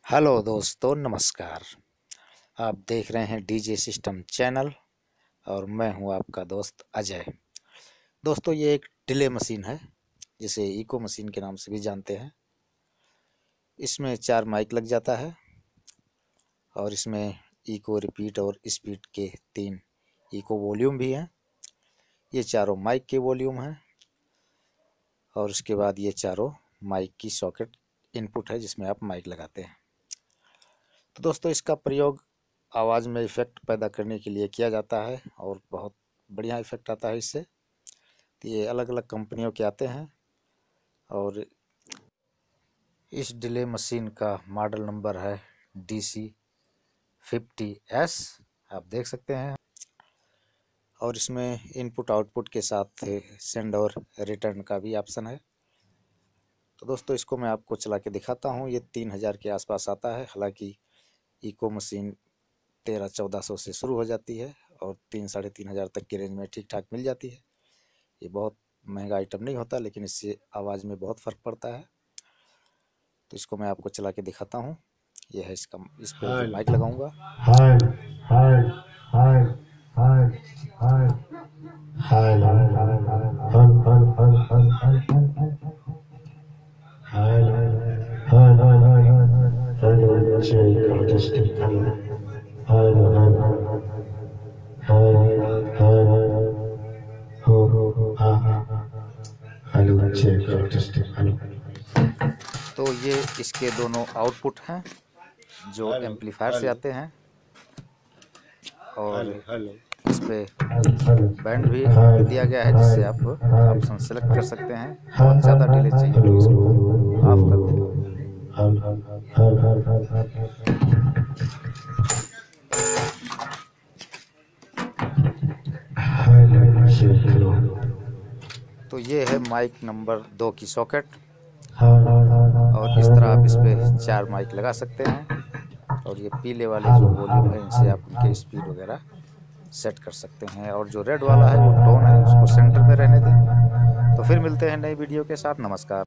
Hello दोस्तों, नमस्कार। आप देख रहे हैं डीजे सिस्टम चैनल और मैं हूं आपका दोस्त अजय। दोस्तों, ये एक डिले मशीन है जिसे इको मशीन के नाम से भी जानते हैं। इसमें 4 माइक लग जाता है और इसमें इको, रिपीट और स्पीड के 3 इको वॉल्यूम भी हैं। ये चारों माइक के वॉल्यूम हैं और उसके बाद ये चारों माइक की सॉकेट इनपुट है जिसमें आप माइक लगाते हैं। तो दोस्तों, इसका प्रयोग आवाज़ में इफ़ेक्ट पैदा करने के लिए किया जाता है और बहुत बढ़िया इफ़ेक्ट आता है इससे। तो ये अलग अलग कंपनियों के आते हैं और इस डिले मशीन का मॉडल नंबर है DC50S, आप देख सकते हैं। और इसमें इनपुट आउटपुट के साथ सेंड और रिटर्न का भी ऑप्शन है। तो दोस्तों, इसको मैं आपको चला के दिखाता हूँ। ये 3000 के आसपास आता है। हालांकि इको मशीन 1300-1400 से शुरू हो जाती है और 3-3.5 तक की रेंज में ठीक ठाक मिल जाती है। ये बहुत महंगा आइटम नहीं होता, लेकिन इससे आवाज़ में बहुत फ़र्क पड़ता है। तो इसको मैं आपको चला के दिखाता हूँ। ये है इसका, इस पर माइक लगाऊंगा। तो ये इसके दोनों आउटपुट हैं जो एम्पलीफायर से आते हैं और इस पे बैंड भी दिया गया है जिससे आप ऑप्शन सेलेक्ट कर सकते हैं। बहुत ज़्यादा डिले चाहिए तो इसको ऑफ कर दें। तो ये है माइक नंबर 2 की सॉकेट और इस तरह आप इस पे 4 माइक लगा सकते हैं। और ये पीले वाले जो वॉल्यूम है इनसे आप उनके स्पीड वगैरह सेट कर सकते हैं। और जो रेड वाला है वो टोन है, उसको सेंटर में रहने दें। तो फिर मिलते हैं नई वीडियो के साथ। नमस्कार।